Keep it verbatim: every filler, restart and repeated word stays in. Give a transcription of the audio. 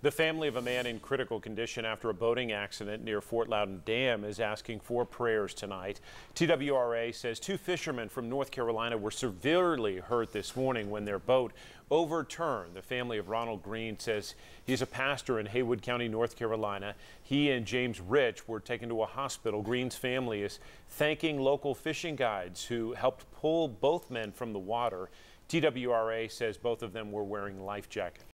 The family of a man in critical condition after a boating accident near Fort Loudoun Dam is asking for prayers tonight. T W R A says two fishermen from North Carolina were severely hurt this morning when their boat overturned. The family of Ronald Green says he's a pastor in Haywood County, North Carolina. He and James Rich were taken to a hospital. Green's family is thanking local fishing guides who helped pull both men from the water. T W R A says both of them were wearing life jackets.